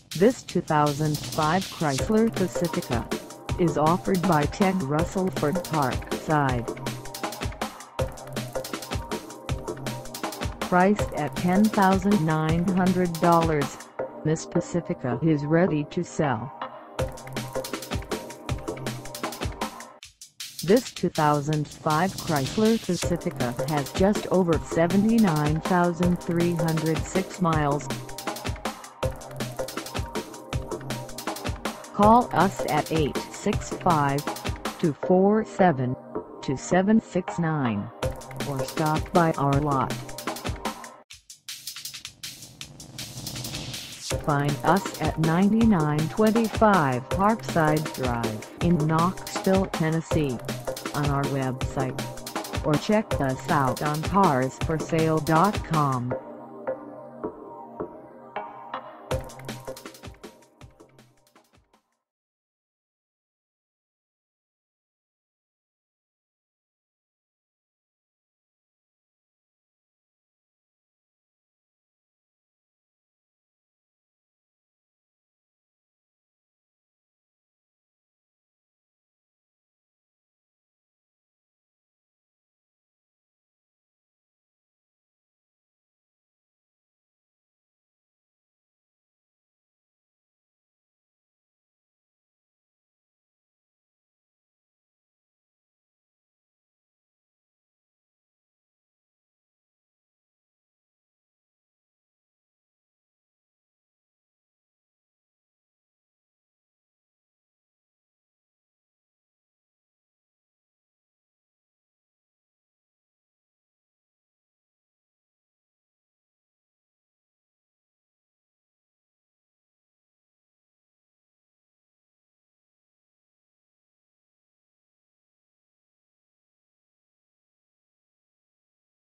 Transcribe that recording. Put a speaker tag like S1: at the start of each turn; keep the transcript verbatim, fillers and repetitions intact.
S1: This two thousand five Chrysler Pacifica is offered by Ted Russell for Parkside. Priced at ten thousand nine hundred dollars, this Pacifica is ready to sell. This two thousand five Chrysler Pacifica has just over seventy-nine thousand three hundred six miles. Call us at eight six five, two four seven, two seven six nine or stop by our lot. Find us at ninety-nine twenty-five Parkside Drive in Knoxville, Tennessee, on our website, or check us out on cars for sale dot com.